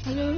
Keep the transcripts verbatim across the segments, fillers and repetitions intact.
Hello.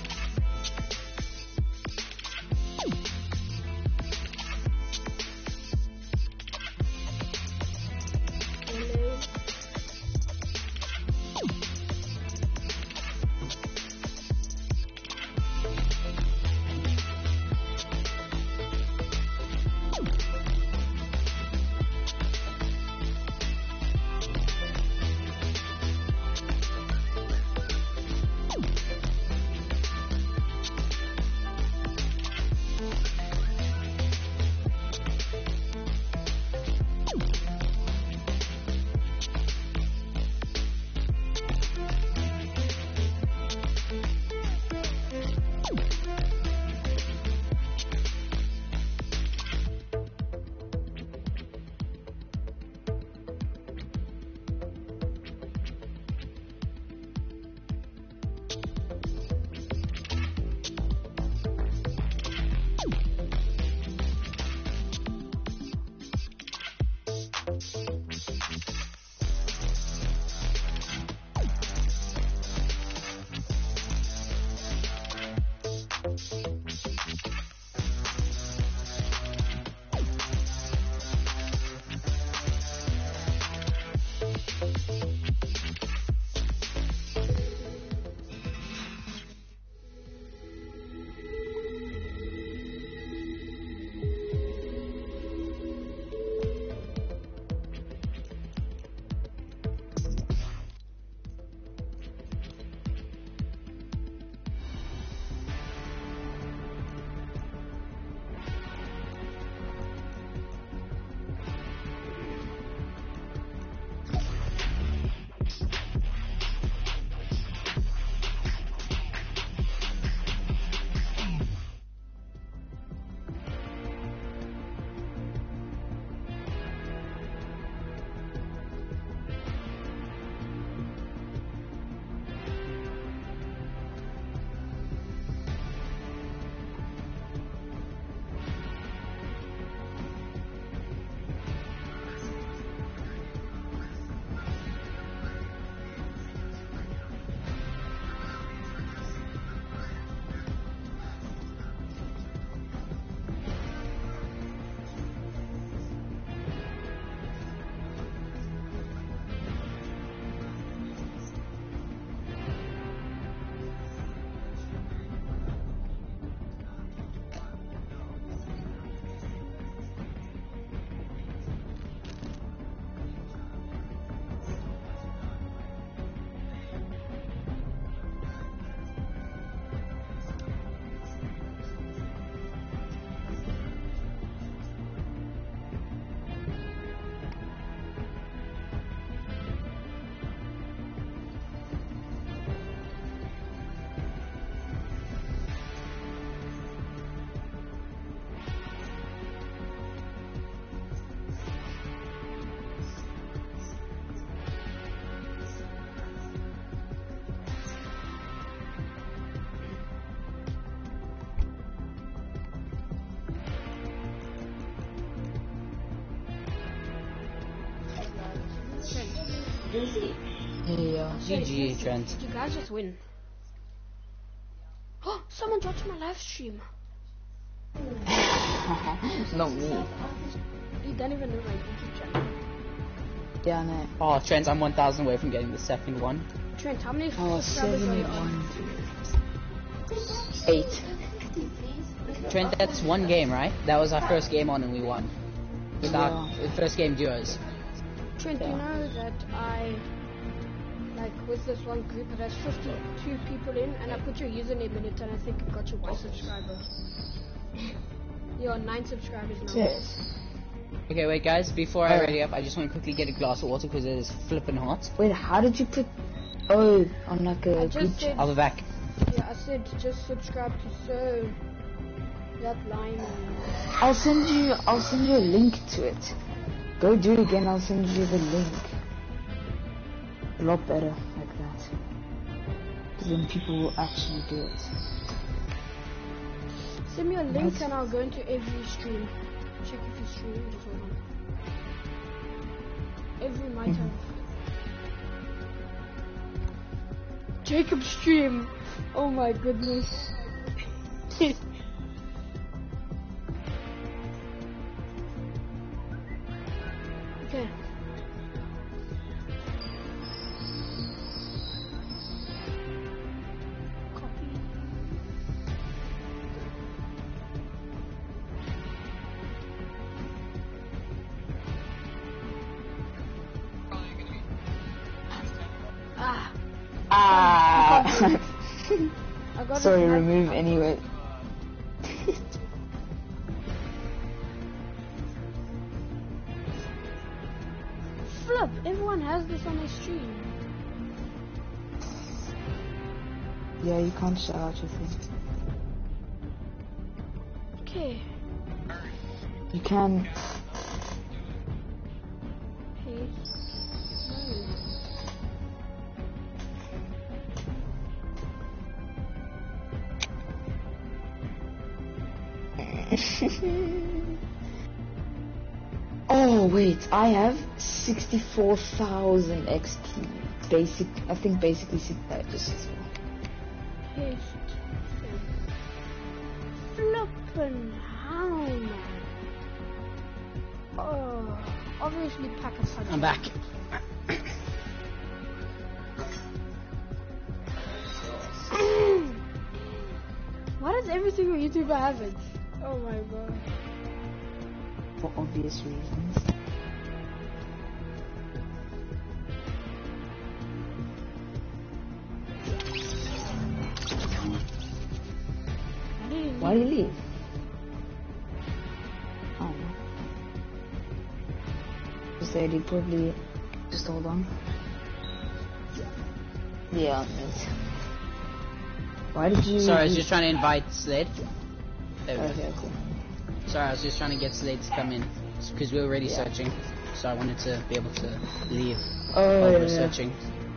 Yeah, G G, Trent. Did you guys just win? Oh, someone's watching my live stream. Not me. You don't even know my YouTube channel. Yeah, I know. Oh, Trent, I'm one thousand away from getting the second one. Trent, how many Oh, subscribers are you seven, on? Eight. Trent, that's one game, right? That was our first game on and we won. With Yeah. our first game duos. Trent, you know that I, like, with this one group, it has fifty-two people in, and I put your username in it, and I think it got you one subscriber. You're on nine subscribers now. Yes. Okay, wait, guys. Before I Oh. ready up, I just want to quickly get a glass of water because it is flipping hot. Wait, how did you put? Oh, on like a I group just chat. said, I'll be back. yeah, I said just subscribe to so that line. And I'll send you. I'll send you a link to it. Go do it again. I'll send you the link. A lot better like that. Because then people will actually do it. send me a link What? and I'll go into every stream. Check if you stream. Just hold on. Every might have. Jacob stream. Oh my goodness. Okay. Copy. Ah. Ah! I got Sorry, it. remove anyway. Flip! Everyone has this on their stream. Yeah, you can't shout out your thing. Okay. You can. Hey. No. Oh wait, I have sixty-four thousand X P. Basic, I think basically six just as well. Paste. Flippin' how, man? Oh, obviously pack a punch. I'm back. Why does every single YouTuber have it? Oh my god. For obvious reasons. Why did he Why leave? do you leave? Oh. Just said he probably just hold on. Yeah, mate. Why did you? Sorry, I was just trying to invite Slade. There we go. Okay, cool. Sorry, I was just trying to get Slade to come in because we were already Yeah. searching. So I wanted to be able to leave Oh while we yeah, were yeah. searching.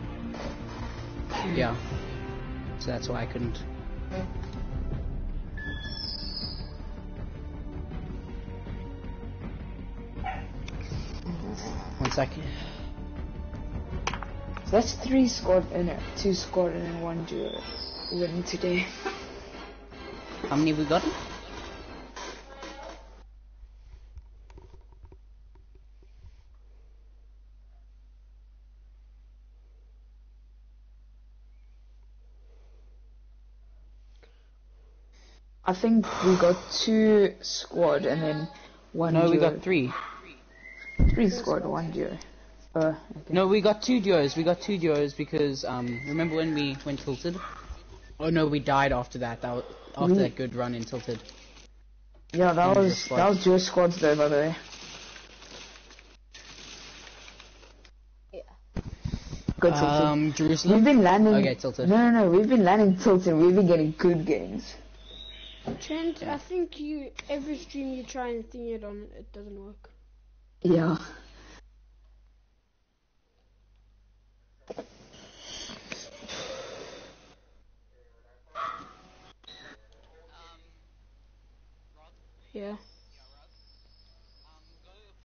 Yeah. So that's why I couldn't. One second. So that's three squad and uh, two squad and one duo win today. How many have we gotten? I think we got two squad and then one No, duo. we got three. Three squad, one duo. Uh, okay. No, we got two duos. We got two duos because um, remember when we went tilted? Oh no, we died after that. That was, after We- that good run in tilted. Yeah, that Only the was squad. that was duo squads though, by the way. Good tilted. Um, Jerusalem. We've been landing. Okay, tilted. No, no, no. We've been landing tilted. We've been getting good games. Trent, I think you every stream you try and thing it on, it doesn't work. Yeah. Yeah.